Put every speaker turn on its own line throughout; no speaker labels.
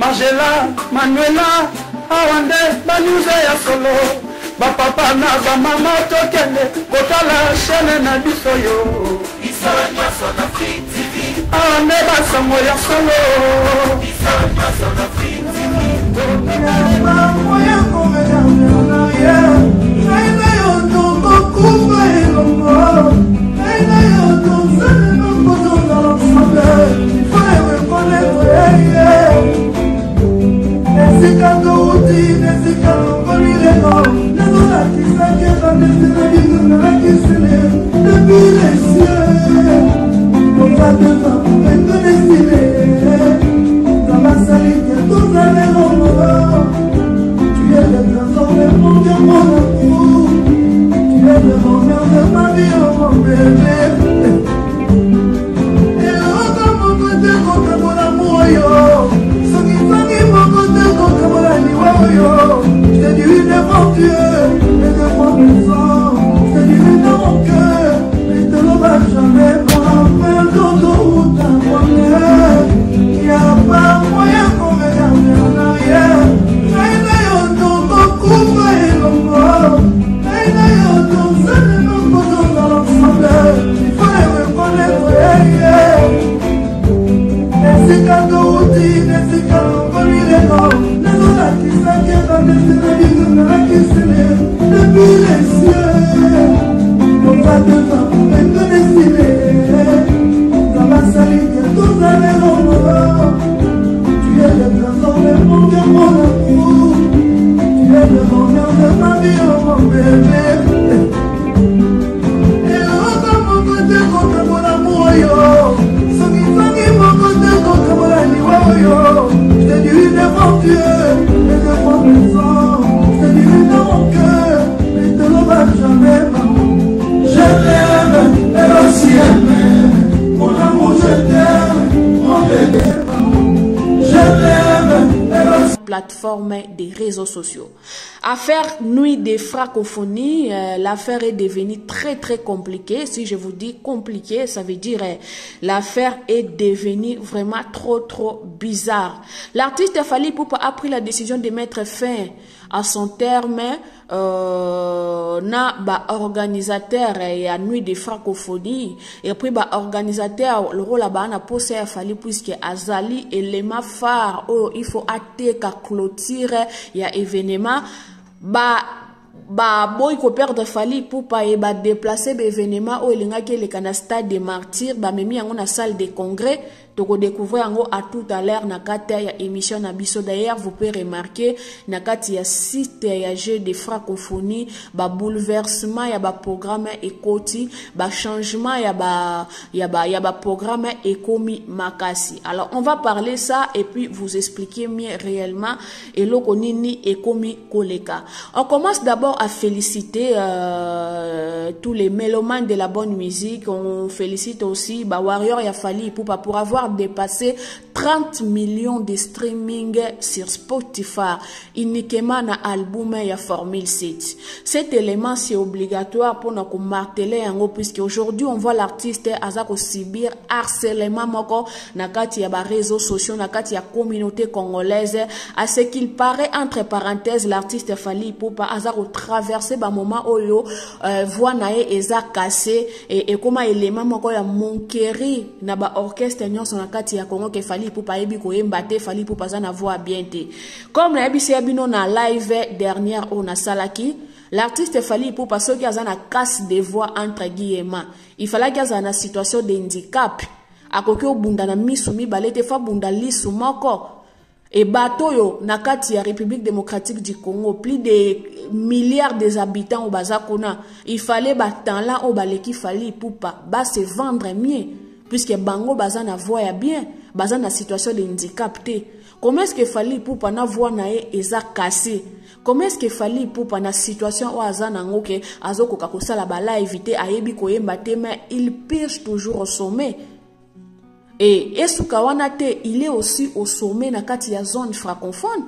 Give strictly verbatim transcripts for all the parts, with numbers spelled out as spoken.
Margela, Manuela, Awande, Banuze ya solo. Ba papa na ba mama tokende, kotala chaîne na biso yo. Isala nyaso na Free T V. Awande ba sango ya solo. Isala nyaso na Free T V. Ba moya kome na na ya. Naina yo to kokumba elongo. Naina yo to sene no koto na l'ensemble. Forever forever. Nesika to uti, nesika to kolileno. Qui s'inquiète en destinée, la qui se lève depuis les cieux. On va devant, mais que destiné. Dans ma salite, tous les moments. Tu es le trésor de mon Dieu, mon amour. Tu es le bonheur de ma vie, oh mon bébé. Et l'autre, mon côté, contre mon amour, yo. Ce qui fait mon côté, contre mon amour, yo. C'est du n'importe c'est du vide dans mon cœur, mais te le va jamais pas faire d'autoroute à moi-même. Y'a pas moyen qu'on me garde en arrière. Naina yo ton beaucoup et l'ombre. Naina yo ton seul et non pas dans l'ensemble. Il fallait reconnaître. Nesika d'auti, nesika d'encoller les noms. Les autres qui s'inquiètent en destinée, qui se lèvent depuis les cieux. On va devant, mais que destiné. Dans ma salite, tous les moments. Tu es le trésor de mon Dieu, mon amour. Tu es le bonheur de ma vie, oh mon bébé. Et l'autre, mon côté, contre mon amour, yo. Ce qui fait mon côté, contre mon amour, yo. C'est du n'importe mais de mon maison. C'est du dans mon cœur, mais te le va jamais pas. Je t'aime, elle aussi aime. Mon amour, je t'aime, mon bébé. Je t'aime, elle aussi.
Plateforme des réseaux sociaux. Affaire Nuit des Francophonie, euh, l'affaire est devenue très très compliquée. Si je vous dis compliqué, ça veut dire euh, l'affaire est devenue vraiment trop trop bizarre. L'artiste Fally Ipupa a pris la décision de mettre fin à son terme euh, na ba organisateur et à Nuit des Francophonie et puis ba organisateur le rôle là-bas na posé à Fally puisque azali élément phare oh il faut attaquer qu'à clôturer il y a événement ba ba boy ko perdre Fally Ipupa et ba déplacer l'événement au elinga ke le kana stade des martyrs ba memi yango na salle de congrès. Donc découvrir en à tout à l'heure na kati ya émission na biso. D'ailleurs vous pouvez remarquer na kati ya site ya jeu de francophonie ba bouleversement ya ba programme ekoti ba changement ya ba ya ba ya ba programme ekomi makasi. Alors on va parler ça et puis vous expliquer mieux réellement et loko nini ekomi koleka. On commence d'abord à féliciter euh, tous les mélomanes de la bonne musique. On félicite aussi ba warrior ya Fally Ipupa pour avoir dépassé trente millions de streaming sur Spotify uniquement na album ya Formule sept. Cet élément c'est obligatoire pour nous marteler yango puisque aujourd'hui on voit l'artiste azako subir harcèlement moko na kati ya ba réseaux sociaux na kati ya communauté congolaise. À ce qu'il paraît entre parenthèses l'artiste Fally Ipupa azako traverser ba moment oyo euh, voix nae eza cassé et, et comment élément moko ya monkeri na ba orchestre nyonso na kati ya Congo ke Fally Ipupa yebi ko yemba te Fally Ipupa za na voix bien te comme na yebi se bino na live dernière on a salaki l'artiste Fally Ipupa soki aza na casse de voix entre guillemets il fallait qu'il y ait une situation de handicap akoki obunda na misu mibale te fa bunda lisu moko et bato yo na kati ya République démocratique du Congo plus de milliards des habitants au bazakona il fallait batan là au baleki Fally Ipupa ba se vendre mieux puisque bango baza na voix ya bien baza na situation de handicap te. Comment est-ce que Fally Ipupa na voix na e eza cassé? Comment est-ce que Fally Ipupa na situation o aza nango ke azoko ka kosala ba live te ayebi ko yemba te mais il pêche toujours au sommet. Et esuka wana te il est aussi au sommet na kati ya zone francophone.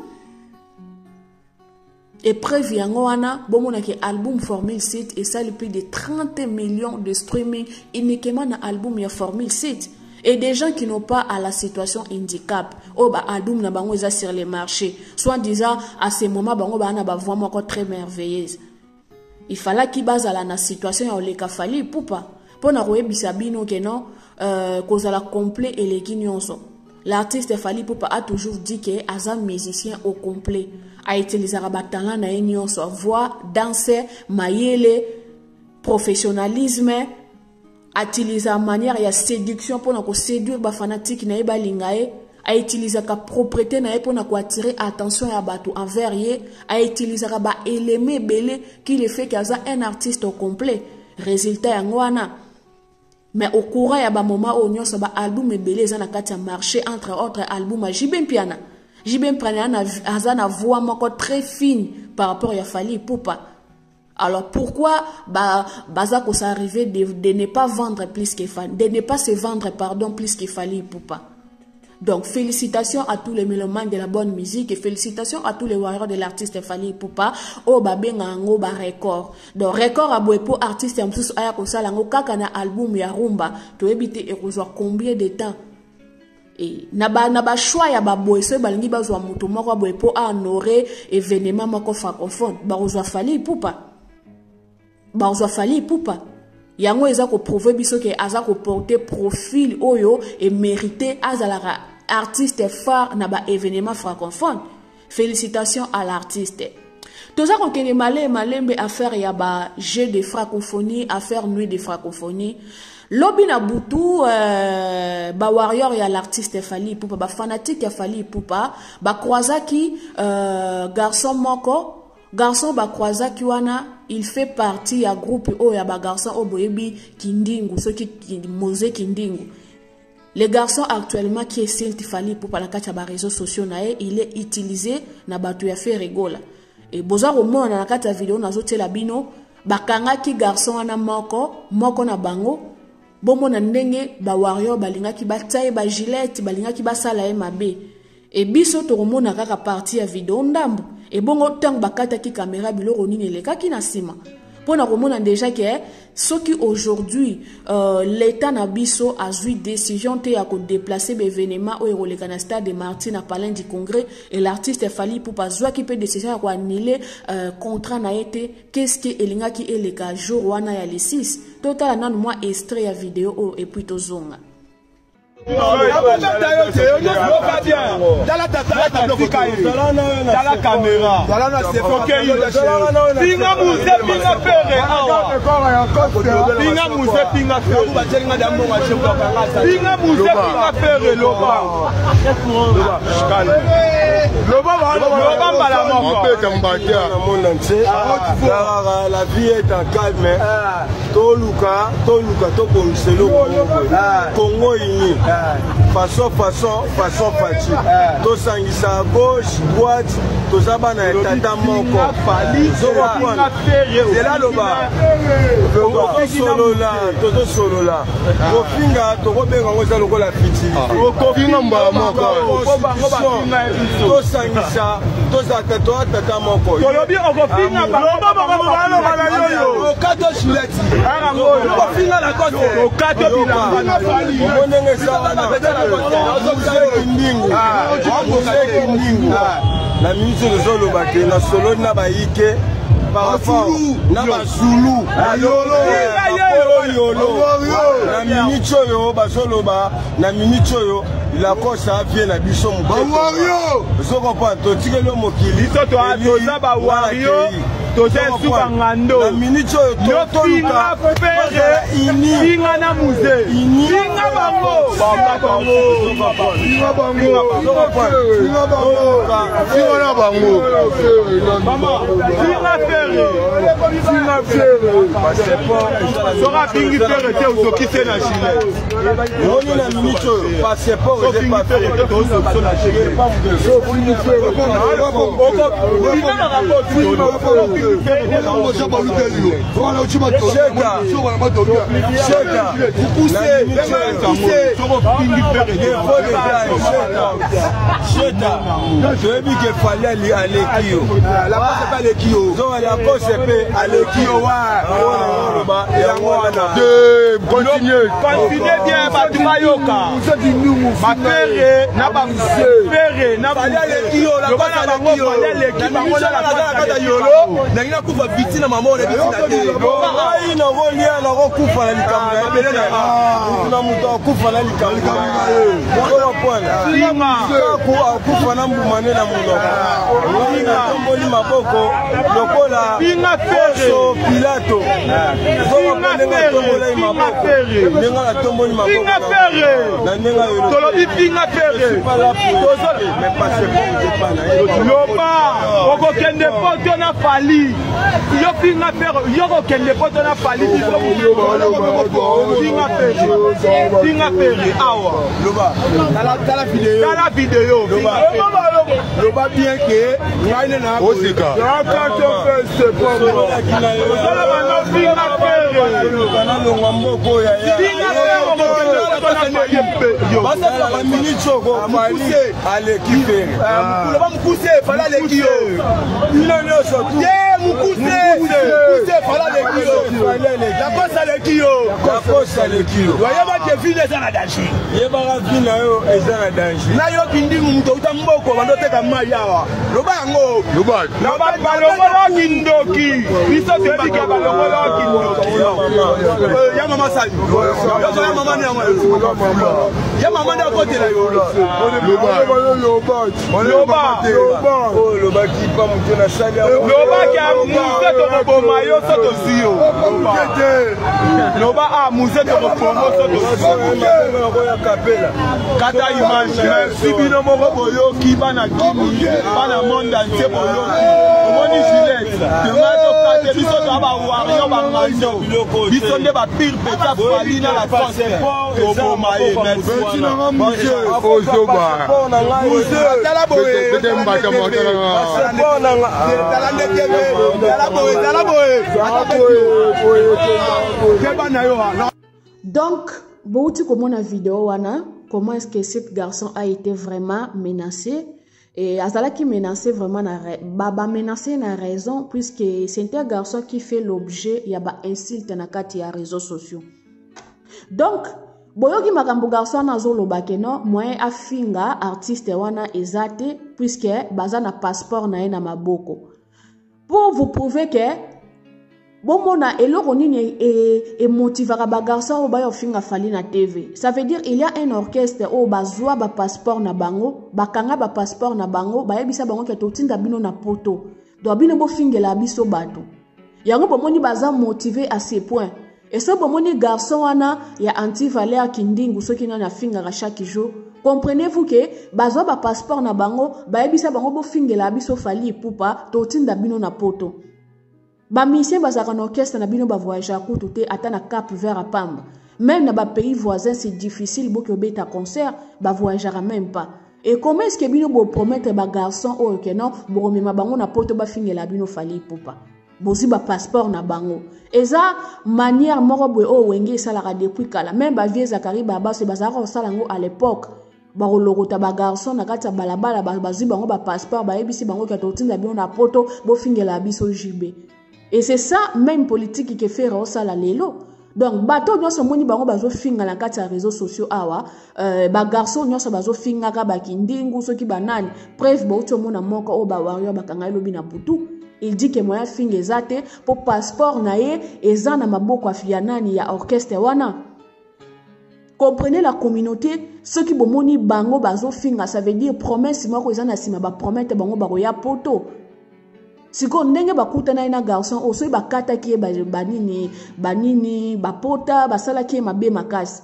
Et preuve yango wana bomona ke album Formule sept et ça le plus de trente millions de streaming uniquement na album ya Formule sept. et des gens qui n'ont pas à la situation handicap. Oh, bah, album na bango eza sur les marchés. Soit disant, à ce moment, bango ba na ba voix encore très merveilleuse. Il fallait qu'il base à la situation, il y a fallu pour pas. Pour na roye bisabino que non, euh, cause à la complet et les guignons. L'artiste Fally Ipupa a toujours dit que est un musicien au complet. A utilisé la talent na union soit voix, danser, maïele, professionnalisme, a utilisé la manière ya séduction pour nous séduire ba fanatique na ba lingae, a utilisé la propriété na pour nous attirer attention à bateau envers ye, a utilisé ba élément belé qui le fait qu'il un artiste au complet. Résultat yangwana. Mais au courant, il y a un moment où il y a un album et belé, il y a un marché entre autres albums. J'ibem piana. J'ibem piana a une voix très fine par rapport à Fally Ipupa. Alors pourquoi bah Bazako ça arrivé de, de ne pas vendre plus que Fally, de ne pas se vendre pardon plus que Fally Ipupa. Donc, félicitations à tous les mélomanes de la bonne musique et félicitations à tous les warriors de l'artiste Fally Ipupa. Oh, bah, ben, ngo, bah, record. Donc, record à Boepo, artiste, en plus, aya, kosa, lango, kakana, album, ya rumba. Tu évite, et rejoindre combien de temps? Et, naba, naba, choix, ya, ba, boeso, ba, lingi, ba, zoa, moutou, moko, Boepo, a honoré, événement, moko, francophone. Ba, rejoindre Fally Ipupa. Ba, rejoindre Fally Ipupa. Yango eza ko prouver biso ke aza ko porter profil oyo et mériter azalara artiste phare na ba événement francophone. Félicitations à l'artiste. Tout ça qu'on kene malé malembe affaire ya ba jeu de francophonie, affaire nuit de francophonie. Lobi na butu euh, ba warrior ya l'artiste Fally Ipupa, ba fanatique ya Fally Ipupa, ba croisa ki euh, garçon moko garçon ba croisa ki wana il fait partie ya groupe o ya ba garçon o boyebi kindingu so ki moze kindingu. Les garçons actuellement qui est Saint Fally Ipupa na kati ya ba réseaux sociaux na e, il est utilisé na batu ya fait rigola. Et boza romona na kati ya vidéo na zotela bino bakanga ki garçon wana moko moko na bango bomo na ndenge ba warrior balinga ki bataye ba gilette balinga ki basala e mabe. Et biso to romona kaka partie ya vidéo ndambu. Et bon, autant bakata ki caméra biloko nini le kaki na sima. Pour na romona déjà que ce qui aujourd'hui euh, l'état na biso a eu décision te ya ko déplacer l'événement au Euroleka na stade de Martin à Palais du Congrès et l'artiste Fally Ipupa zwa ki peut décision ya ko annuler euh, contrat na été qu'est-ce que elinga ki eleka jour wana ya le six total nan moi extrait ya vidéo et puis to zonga.
Dans la caméra, pinga muse pinga pere awa pinga muse pinga pere pinga muse pinga pere loba loba loba bala moko la vie est en calme toluka toluka to bonselo Congo ini façon façon façon faci to sangisa gauche droite to zabana tata moko c'est là le bas le solo là to solo là ko finga to ko benga ngoza lokola fiti ko finga mbala moko to sangisa to zata to tata moko to lobi ko finga ba ba ba ba ba yo kato shileti ko finga la côté ko kato bilanga monenge sawa na la minute de Zolo Baké, la solo na baïke, par rapport na Zulu, na minute yo, basolo ba, na minute yo, la course a bien na biso mu. Wario, zo comprend to tike lo mokili, to to a to za ba wario. Toze suka ngando na minicho yo toluka pere ini pinga na muze pinga bango bamba bango pinga bango pinga bango pinga na bango mama pinga pere pinga pere passeport sera pingi pere te uzokise na chile oni na minicho passeport et pas pere te uzokise na chile pas vous so pingi pere pinga na rapport Continuez bien, Batumayoka. Ma père, n'a pas père, n'a pas l'équipe, la base à l'équipe, l'équipe, la base à la yolo, n'a rien pour faire victime à maman, les victimes à des. Il n'a pas lié à la recoupe à la caméra. Il n'a pas coupé à la caméra. Voilà point. Lima, coupe à la moumane la moulin. Lima, Tomboli Maboko, Lokola, Lima Perso, Pilato. Lima Perso, Lima Perso. Pinga Pere Tolobi Pinga Pere mais pas c'est Loba Oko Kende Poto na Fali Yo Pinga Pere Yo Kende Poto na Fali Pinga Pere Pinga Pere Awa Loba Dans la vidéo Dans la vidéo Loba bien que Ngaine na Osika Pinga Pere Pinga Pere basa la minute choko mali alekipe mukula mukuse fala lekio ino nyoso ye mukuse mukuse fala lekio la kosa lekio la kosa lekio wayeba ke vile sana danger yeba ga vile yo ezana danger na yo kindi muntu utamboko bandoteka mai yawa loba ngo loba loba balongola kindoki biso tebike balongola kindoki ya mama sali ya mama ni ama ya mama nda kote la yo loba loba loba oh loba ki pa mutu na sali loba ki amuze to boma yo soto siyo loba a muze to boma soto siyo ya kapela kata image merci bino moko boyo ki bana kimi bana monda nte boyo omoni Juliette tomato kate biso to aba wario ba ngando biso nde ba pire peta fali na la France to boma e merci na muje ozoba tala boye tete mbaka motala tala ndekebe tala boye tala boye ke bana yo.
Donc Bouti comment la vidéo wana comment est-ce que cet garçon a été vraiment menacé et Azala qui menacé vraiment na baba menacé na raison puisque c'est un garçon qui fait l'objet il y a ba insulte na kati ya réseaux sociaux. Donc boyoki makambo garçon na zolo bakeno moyen afinga artiste wana ezate puisque baza na passeport na na maboko pour vous prouver que bon mona eloko nini et et motivera ba garçon o ba yo finga fali na T V. Ça veut dire il y a un orchestre o bazwa ba passeport na bango, bakanga ba passeport na bango, ba yebisa bango ke totinda bino na poto. Do bino bo fingela biso bato. Yango bomoni baza motivé à ce point. Et ce bomoni garçon wana ya anti-valeur kindingu soki na finga ka chaque jour. Comprenez-vous que bazwa ba passeport na bango, ba yebisa bango bo fingela biso fali pupa totinda bino na poto. Ba mission bazaka na orchestre na bino ba voyageur kutu te ata na Cap Vert à Pamba. Même dans les pays voisins c'est difficile beaucoup de concert ba voyageur même pas. Et comment est-ce que bino bo promettre ba garçon o que non bo mema bango na poto ba fingela bino fali pupa. Bozi ba passeport na bango. Eza manière moko boy o wenge sala ka depuis kala même ba vieux Zakari baba se bazaka o sala ngo à l'époque. Ba rologota ba garçon na kata balabala ba bazi bango ba passeport ba ebisi bango ka totinda bino na poto bo fingela biso jibe. Et c'est ça même politique qui fait ça la lelo. Donc bato nyoso moni bango bazo finga na kati ya réseaux sociaux awa euh, ba garçon nyoso bazo finga ka bakindingu soki banani preuve ba uto mona moko o ba wario bakanga lobi na butu. Il dit que moya finga ezate pour passeport na ye eza na maboko afia nani ya orchestre wana. Comprenez la communauté, ceux qui bomoni bango bazo finga ça veut dire promesse moko eza na sima ba promettre bango ba ya poto. Si ko ndenge bakuta na ina garçon o so bakata ki ba banini banini bapota basala ki mabe makasi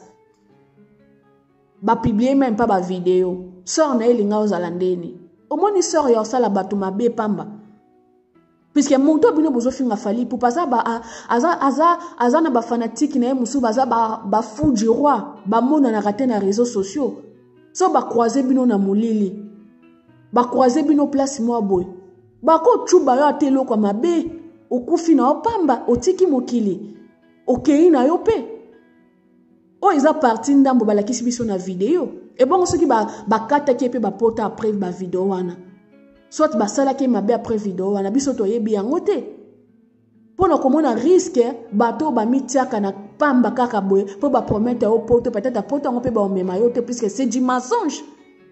ba publier même pas ba vidéo sort na elinga ozala ndeni omoni sort ya sala batu mabe pamba puisque monto bino bozo finga fali pour pas ba aza aza aza na ba fanatique na musu baza ba ba fou du roi ba mona na raté na réseaux sociaux so ba croiser bino na mulili ba croiser bino place moi boy. Bako chuba yo atelo kwa mabe okufi na opamba otiki mokili okei na yo pe o eza parti ndambo balakisi biso na video et bon soki ba bakata ki pe ba pota après ba video wana soit basala ki mabe après video wana biso toyebi yango te pona komona risque bato ba mitiaka na pamba kaka boye po ba promettre au poto peut-être à poto ngope ba omema yo te puisque c'est du mensonge.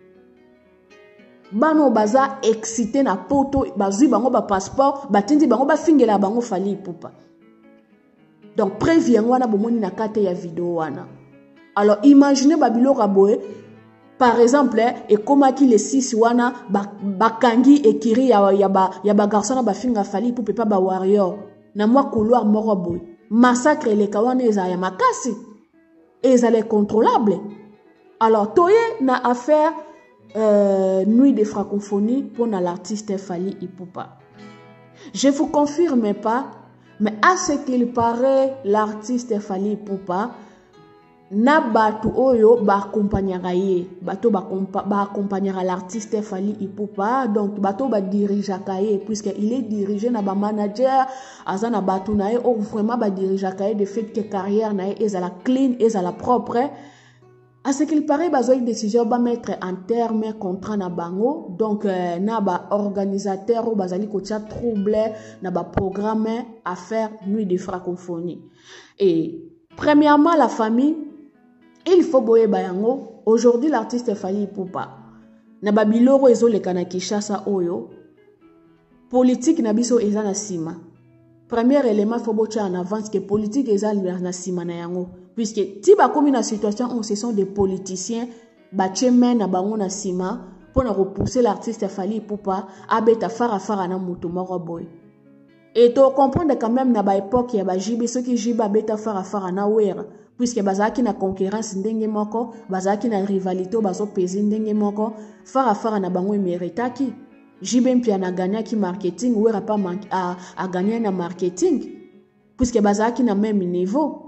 Bano baza excité na poto bazui bango ba passeport batindi bango ba fingela bango Fally Ipupa. Donc prévu yango wana bomoni na kate ya video wana. Alors imaginez babilo kaboye par exemple et comment qui les six wana bakangi ekiri ya ya ba ya ba garçon na ba finga Fally Ipupa pa ba warrior na moi couloir moko boy massacre les kawana eza ya makasi et ils allaient contrôlable. Alors toye na affaire Euh, nuit de francophonie pour l'artiste Fally Ipupa. Je vous confirme pas, mais à ce qu'il paraît, l'artiste Fally Ipupa na batu oyo ba accompagnera ye, bato ba accompagnera l'artiste Fally Ipupa, donc bato ba dirigera ye puisque il est dirigé na ba manager, azana batu na ye ou vraiment ba dirigera ye de fait que carrière na ye est à la clean, est à la propre. À ce qu'il paraît, bazo une décision va mettre en terme contrat na bango, donc euh, na ba organisateur ou bazali kotia trouble na ba programme à faire nuit de francophonie. Et premièrement la famille, il faut boye bayango. Aujourd'hui l'artiste Fally Ipupa na ba biloro ezo le kana Kinshasa oyo politique na biso eza na sima. Premier élément faut bocha en avance que politique eza na sima na yango. Puisque si ba komi na situation où ce sont des politiciens bache men na bango na sima pour na repousser l'artiste Fally Ipupa abeta fara fara na mutu moko boy. Et to comprendre quand même na ba époque ya ba jibe ceux qui jiba beta fara fara na wera puisque bazaki na concurrence ndenge moko bazaki na rivalité bazo peser ndenge moko fara fara na bango emeritaki jibe mpia na gagner ki marketing wera pas a, a gagner na marketing puisque bazaki na même niveau.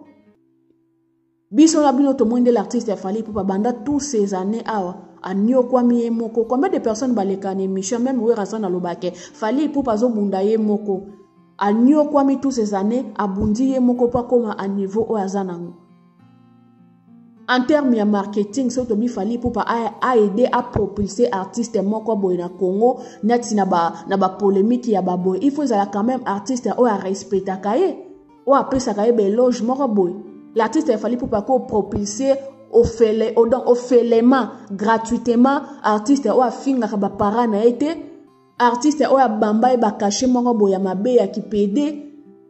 Biso na bino to mwende l'artiste Fally Ipupa banda tous ces années awa anyo kwa miye moko combien de personnes baleka na émission même we rason na lobake Fally Ipupa zo bunda ye moko anyo kwa mi tous ces années abundi ye moko pa koma à niveau o azanango. En termes de marketing soto bi Fally Ipupa a, a aidé à propulser artiste moko boy na Congo neti na ba na ba polémique ya ba boy il faut ça quand même artiste o a respecter kaye o a pesa kaye be loge moko boy. L'artiste Fally Ipupa ko propulser au fait au don au fait gratuitement artiste o afinga ka ba para na été artiste o ya bamba e ba cacher moko boya mabe ya kipede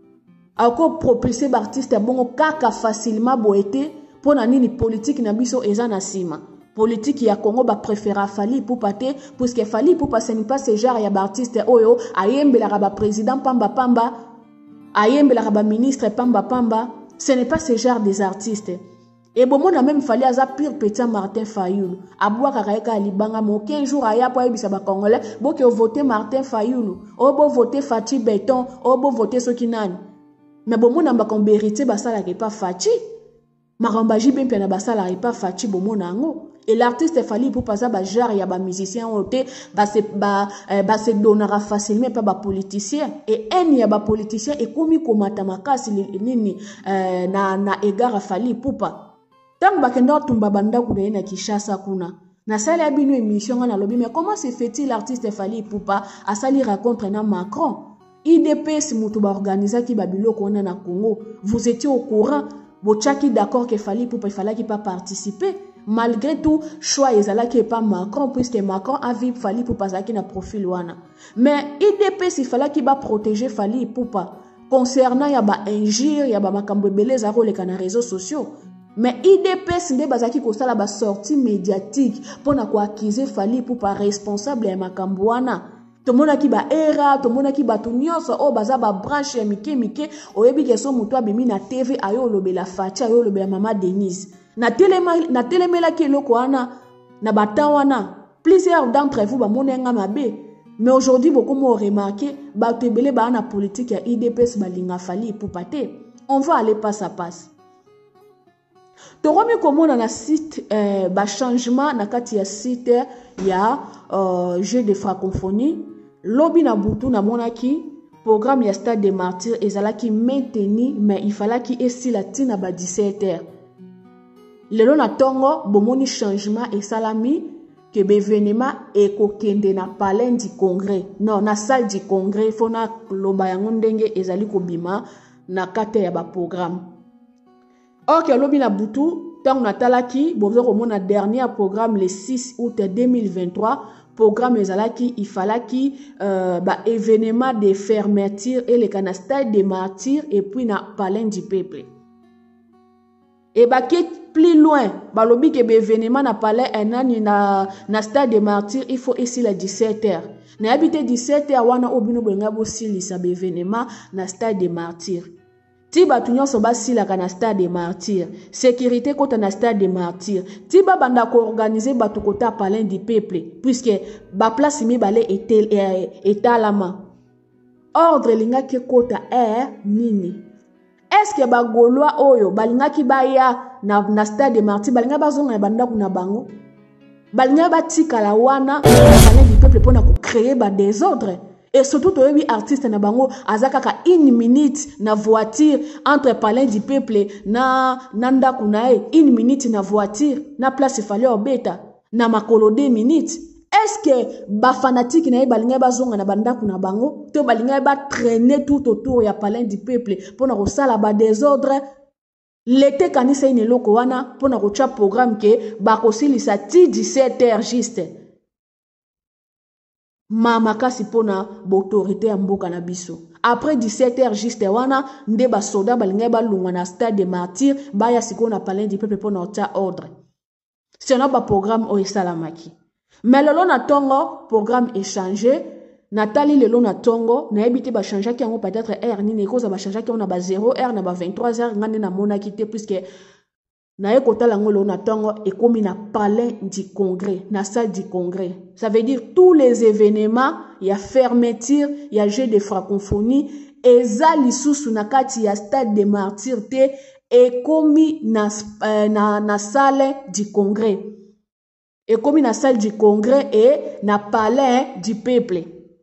ako propulser ba artiste bongo kaka facilement boete pona nini politique na biso eza na sima politique ya Congo ba préféra Fally Ipupa te puisque Fally Ipupa ce n'est pas ce genre ya ba artiste oyo ayembela ka ba président pamba pamba ayembela ka ba ministre pamba pamba. Ce n'est pas ce genre des artistes. Et bon, on a même fallu à pire petit Martin Fayulu. À boire à Libanga, mon quinze jours à Yapa et Bissaba Congolais, bon que voter Martin Fayulu, ou bon voter Fati Béton, ou bon voter Sokinan. Mais bon, on a pas qu'on vérité, bah ça n'est pas Fati. Marambaji ben pena basala n'est pas Fati, bon mon ango. Et l'artiste Fally Ipupa ça ba genre ya ba musicien oté ba se ba ba se donnera facilement pas ba politicien et un ya ba politicien et komi komata makasi nini na na égard Fally Ipupa tant ba kenda tumba banda kuna na Kinshasa kuna na sala bino émission na lobi mais comment se fait-il l'artiste Fally Ipupa a sali rencontre na Macron I D P S mutu ba organiser ki babilo ko na Congo vous étiez au courant bochaki d'accord que Fally Ipupa il fallait qu'il pas participer. Malgré tout, choix ezala qui est pas Macron puisque Macron a vu Fally Ipupa qui na profil wana. Mais I D P s'il fallait qu'il va protéger Fally Ipupa concernant ya ba injure ya ba makambo belé za role kana réseaux sociaux. Mais I D P s'inde bazaki ko sala ba sortie médiatique pour na ko accuser Fally Ipupa responsable ya makambo wana. Tout le monde qui ba era, tout le monde qui ba tunyoso o baza ba branche ya mike mike oyebi keso muto abimi na T V ayo lobe la facha ayo lobe ya mama Denise. Na telema na telemela ki loko wana na batawana plusieurs d'entre vous ba monenga mabe mais aujourd'hui beaucoup m'ont remarqué ba tebele ba na politique ya I D P S balinga Fally Ipupa te. On va aller passe à passe. Toromi komona na site euh, ba changement na kati ya site ya euh, jeu de francophonie lobi na butu na monaki programme ya stade des martyrs ezalaki maintenu mais il fallait qu'il esila tina ba dix-sept heures. Lelo na tongo bomoni changement et salami que l'événement est kokende na palais du congrès. Non, na salle du congrès, il faut na loba yango ndenge ezali kobima na kate ya ba programme. Ok, lobi na butu, tant na talaki, bozo komona dernier programme le six août deux mille vingt-trois, programme ezalaki, il fallait qui euh, ba événement de fermeture et le canastage des martyrs et puis na palais du peuple. Et bah qui plus loin, bah lobby que l'événement n'a pas l'air un an na na stade des martyrs, il faut ici la dix-sept heures. Na habité dix-sept heures wana obino benga bosi lisa l'événement na stade des martyrs. Ti ba tunyo so ba sila ka na stade des martyrs. Sécurité kota na stade des martyrs. Ti ba banda ko organiser ba tukota palais du peuple puisque ba place mi balé était étalama. Ordre linga ke kota air nini. Est-ce que ba Gaulois oyo balinga ki baya na na stade des martyrs balinga bazonga banda kuna bango balinga batika la wana balin du peuple pour na créer ba désordre et surtout to oui artiste na bango azaka ka une minute na voiture entre palais du peuple na nanda kuna une minute na voiture na place il fallait obeta na makolo deux minutes. Est-ce que ba fanatique na balinga bazonga na banda kuna bango to balinga ba traîner tout autour ya palais du peuple pour na kosala ba désordre l'été kanisa ine loko wana pour na kocha programme ke ba kosilisa ti dix-sept heures juste mama kasi pona ba autorité ya mboka na biso après dix-sept heures juste wana nde ba soda balinga ba lungwa na stade des martyrs ba ya siko na palais du peuple pour na kocha ordre c'est un ba programme o esalamaki. Mais le long na tongo programme est changé. Nathalie le long na tongo na ebité ba changer qui peut-être R ni cause ba changer qui on a ba zéro heure na ba vingt-trois heures ngane na mona quitté puisque na ekota la ngolo na tongo et comme na palais du congrès na salle du congrès. Ça veut dire tous les événements, il y a fermeture, il y a jeu de francophonie et za lisusu na kati ya stade des martyrs te et comme na euh, na na salle du congrès. Et comme na salle du congrès et na palais du peuple.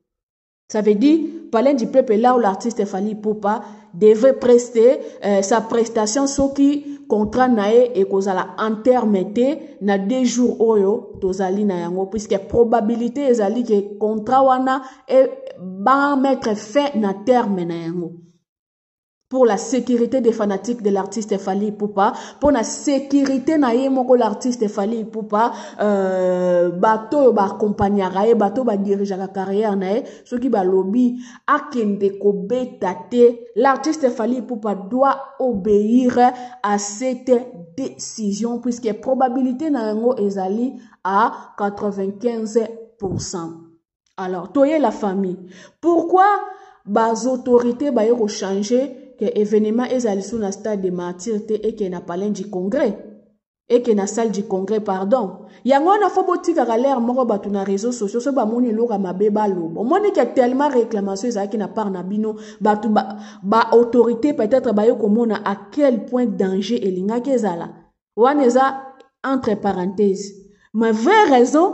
Ça veut dire, palais du peuple là où l'artiste Fally Ipupa devait prester euh, sa prestation, ce qui contrat nae et kozala intermété na deux jours oyo tozali na yango puisque probabilité ezali que contrat wana et ba mettre fin na terme na yango. Pour la sécurité des fanatiques de l'artiste Fally Ipupa, pour la sécurité na yemoko l'artiste Fally Ipupa, euh, bateau ba accompagnera e bateau ba diriger la carrière na e, ce qui ba lobby akende ko betate, l'artiste Fally Ipupa doit obéir à cette décision puisque probabilité na yango ezali à quatre-vingt-quinze pour cent. Alors, toye la famille. Pourquoi bas autorités ba yo changer que événement ezali sous na stade de martyrs et que na palais du congrès et que na salle du congrès pardon yango na fo botika ka l'air moko batu na réseaux sociaux so ba moni loka mabe ba lobo moni que tellement réclamation ezaki na part na bino batu ba, ba autorité peut-être ba yo komona à quel point danger elinga kezala waneza entre parenthèses mais vraie raison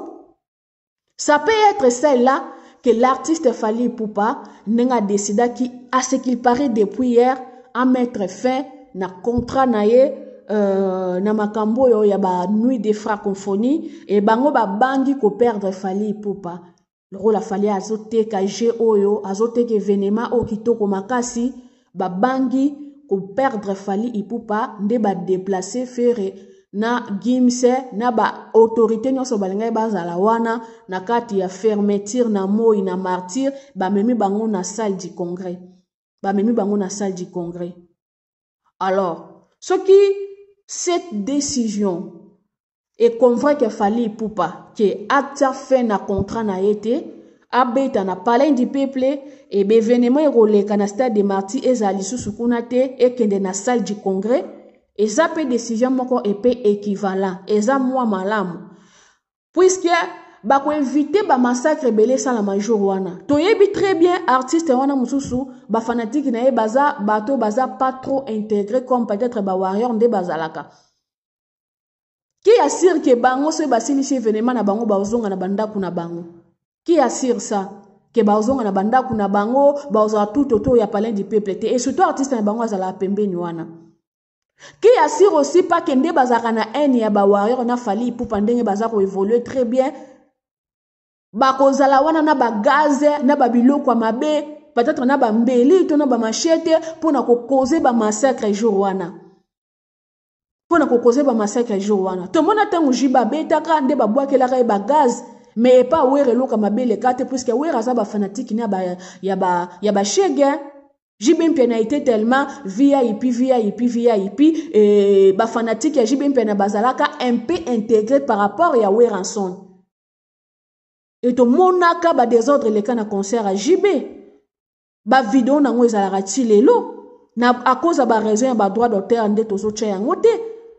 ça peut être celle-là que l'artiste Fally Ipupa n'a décidé qui à ce qu'il paraît depuis hier à mettre fin na contrat nae euh, na makambo yo ya ba nuit de francophonie et bango ba bangi ko perdre Fally Ipupa le rôle a fallu azote ka je oyo azote ke événement o kitoko makasi ba bangi ko perdre Fally Ipupa nde ba déplacer faire na gimse na ba autorité nyonso balinga bazala wana na kati ya fermeture na moi na martyr ba memi bango na salle du congrès ba memi bango na salle du congrès. Alors ce qui cette décision est convoi que Fally Ipupa que acta fait na contrat na été abeta na palais du peuple et l'événement est roleka na stade des martyrs ezali susu kuna te et kende na salle du congrès. Et ça peut décision moko épée équivalent. Et ça moi malamu. Puisque ba ko inviter ba massacre belé ça la major wana. Toyebi très bien artiste wana mususu ba fanatique na e baza bato baza pas trop intégré comme peut-être ba warrior de bazalaka. Qui assure que bango so ba silisi événement na bango ba ozonga na banda kuna bango. Qui assure ça? ke bazonga na bandaku na bango baza tout autour ya palais du peuple te et surtout artiste na bango azala pembeni wana qui assure aussi pas que nde bazaka na haine ya ba warrior na Fally Ipupa ndenge baza ko évoluer très bien bakozala wana na ba gaz na ba biloko mabe peut-être na ba mbeli to na ba machete pour na ko causer ba massacre jour wana pour na ko causer ba massacre jour wana to mona tangu jiba betaka nde ba bwakela ka ba gaz mais pas were loka mabe le kate puisque were za ba fanatique na ba ya ba ya ba shege J B M P a été tellement V I P, V I P, V I P, et ba fanatique ya J B M P na bazalaka un peu intégré par rapport à Weranson. Et to monaka ba désordre le kana concert à J B. Ba vidéo na ngo ezalaka ti lelo na à cause ba raison ba droit d'auteur nde tozo tcha yango te.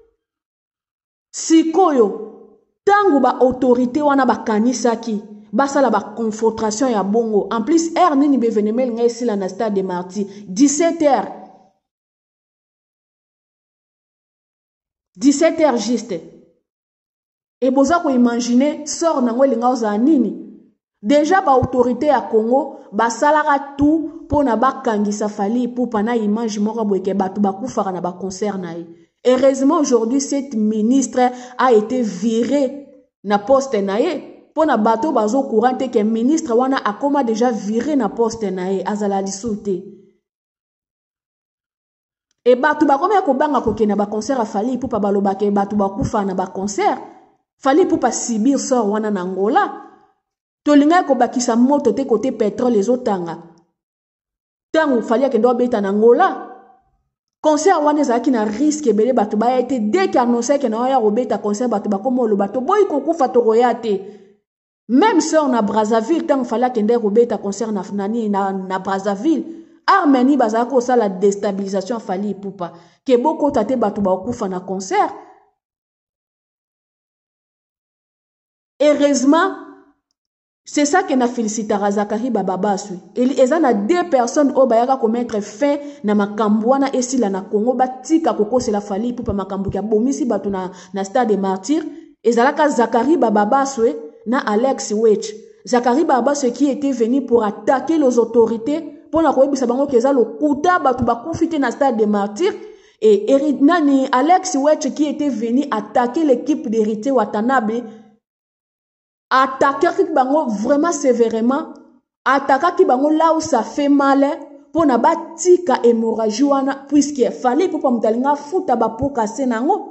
Sikoyo tangu ba autorité wana ba kanisaki basala ba confrontation ya bongo en plus r nini bevenemel ngai sila na stade de Martyrs dix-sept heures dix-sept heures juste et boza ko imaginer sort nango linga oza nini déjà ba autorité ya Congo basalaka tout pona bakangisa Fally Ipupa na image moko boyeke batu bakufaka na ba concert na ye. Heureusement aujourd'hui cette ministre a été virée na poste na ye. Pour na bateau bazo courant que ministre wana akoma déjà viré na poste na ye azala lisuté et bato ba koma ko banga ko kena ba concert a Fally Ipupa baloba ke bato ba kufa na ba concert Fally Ipupa subir sort wana na Angola to linga ko bakisa moto te côté pétrole les otanga tangu Fally ke ndo beta na Angola concert wana ezaki na risque belé bato ba été dès qu'annoncé que na ya robeta concert bato ba komo lo bato boy ko kufa to royate. Même si on a Brazzaville, tant qu'il fallait qu'il y ait un concert na na Brazzaville, Arménie bazako ça la déstabilisation Fally Ipupa. Que beaucoup tate batu ba okufa na concert. Heureusement, c'est ça que na félicité Zakari Bababasu. Il y a deux personnes au bayaka commettre fin na makambo wana esila na Congo batika koko c'est la Fally Ipupa makambo ya bomisi batu na na stade des Martyrs. Ezalaka Zakari Bababasu na Alex Wech. Zakari Baba, ce qui était venu pour attaquer les autorités, pour la Koyebi Sabango Keza, le Kouta, Batouba confité dans le stade des Martyrs, et Nani Alex Wech qui était venu attaquer l'équipe d'héritiers Watanabe, attaquer Kibango vraiment sévèrement, attaquer Kibango là où ça fait mal, pour na batika hémorragie wana, puisqu'il fallait pour pas m'talinga fouta ba pour casser nango.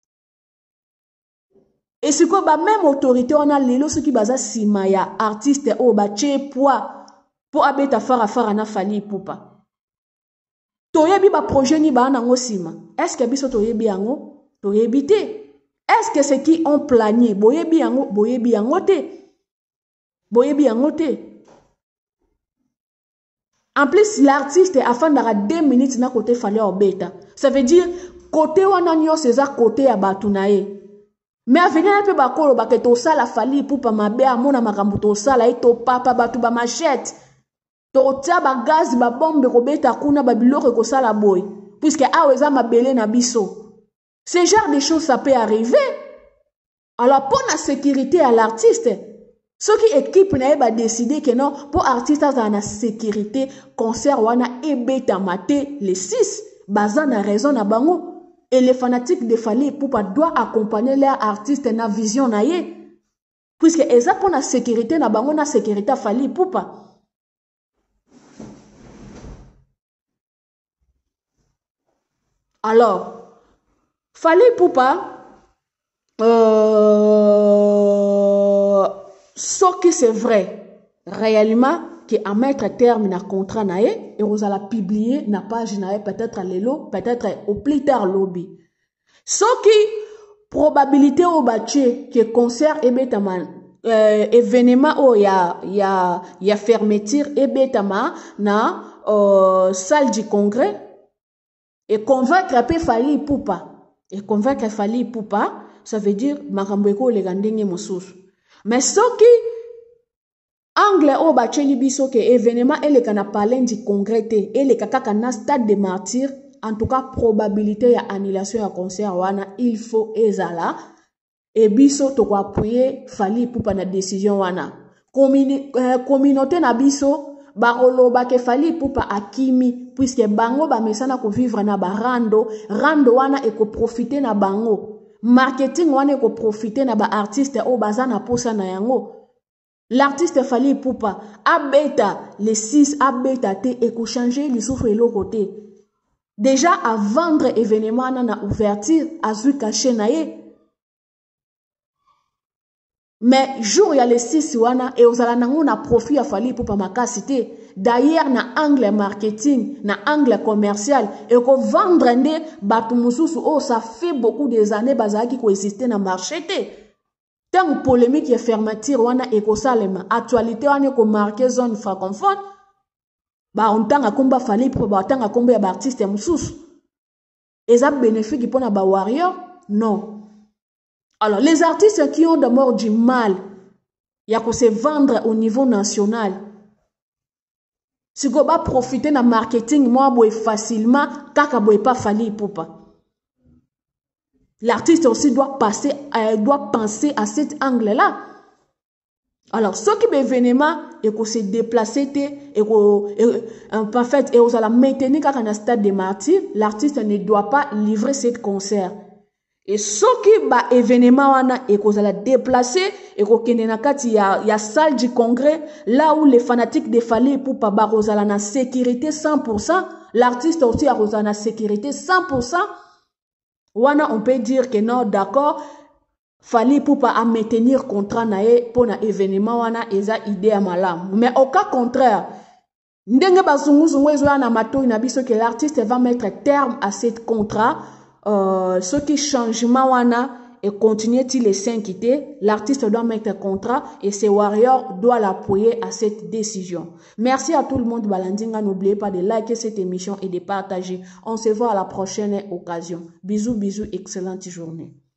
Et c'est quoi, bah, même autorité, on a les ceux qui basent simaya, artiste, oh, bah, tché, poids, pour abeta fara fara na Fally Ipupa. Toyebi ba projet ni ba nango sima. Est-ce que biso toyebi ango? Toyebi te. Est-ce que c'est qui ont plané? Boyebi ango, boyebi ango te. Boyebi ango te. En plus, l'artiste, afin d'avoir deux minutes na côté Fally obeta. Ça veut dire, côté wana nyo seza côté ya batunae. Mais à venir un peu bakolo baketo sala Fally Ipupa mabe amona makambo to sala eto papa batu ba machette to tia ba gaz ba bombe ko beta kuna ba biloko ko sala boy puisque aweza mabele na biso. Ce genre de choses ça peut arriver. Alors pour la sécurité à l'artiste, ceux qui équipe na ba décider que non pour artiste à la sécurité concert wana e beta maté les six bazan na raison na bango. Et les fanatiques de Fally Ipupa doivent accompagner leur artiste na vision na ye. Puisque eza pour la sécurité na bango na sécurité Fally Ipupa. Alors, Fally Ipupa, euh, ce qui c'est vrai, réellement, que à mettre terme na contrat na ye et vous allez publier na page na ye peut-être à l'élo peut-être au plus tard lobby ce qui probabilité au batché que concert et bêtement euh, événement oh ya ya ya fermeture et bêtement na euh, salle du congrès et convaincre pe Fally Ipupa et convaincre Fally Ipupa ça veut dire makambo eko le gandenge mosusu mais ce qui angle o bacheli biso ke événement et le kana parler du congrès et le kaka na stade des Martyrs en tout cas probabilité ya annulation ya concert wana il faut ezala et biso to ko appuyer Fally Ipupa na décision wana Communi euh, communauté na biso baroloba ke Fally Ipupa akimi puisque bango ba mesana ko vivre na barando rando wana eko profiter na bango marketing wana eko profiter na ba artiste o bazana posa na yango. L'artiste Fally Ipupa abeta les six abeta te eko changer li souffre le côté. Déjà à vendre événement na ouverture azu caché na ye. Mais jour ya les six wana et ozala nango na profit à Fally Ipupa makasité. D'ailleurs na angle marketing, na angle commercial et ko vendre nde batu mususu oh ça fait beaucoup des années bazaki ko exister na marché te. Tant polémique et fermeture wana eko salema actualité wana ko marqué zone francophone. Ba on tanga komba Fally Ipupa ba tanga komba ya ba artiste mususu. Eza bénéfique pour na ba warrior? Non. Alors, les artistes qui ont d'abord du mal, il y a que se vendre au niveau national. Si vous va profiter de marketing, moi, boy facilement, kaka boy pas Fally Ipupa. L'artiste aussi doit passer, euh, doit penser à cet angle-là. Alors, ce qui est événement, et que se déplacer, et que, en fait, et vous allez maintenir quand on a un stade de martyrs, l'artiste ne doit pas livrer ce concert. Et ce qui va événement wana et qu'on a déplacé et qu'on kende na kati ya ya salle du congrès là où les fanatiques de Fally Ipupa ba rozala na sécurité cent pour cent, l'artiste aussi a rozala na sécurité cent pour cent. Wana on peut dire que non d'accord Fally Ipupa a maintenir contrat na ye pour na événement wana eza idée à malam. Mais au cas contraire ndenge bazunguzungu ezo na matoi na biso que l'artiste va mettre terme à ce contrat. Euh, ce qui changement wana et continuer-t-il les s'inquiéter, l'artiste doit mettre un contrat et ses warriors doivent l'appuyer à cette décision. Merci à tout le monde Balandinga, n'oubliez pas de liker cette émission et de partager. On se voit à la prochaine occasion. Bisous, bisous, excellente journée.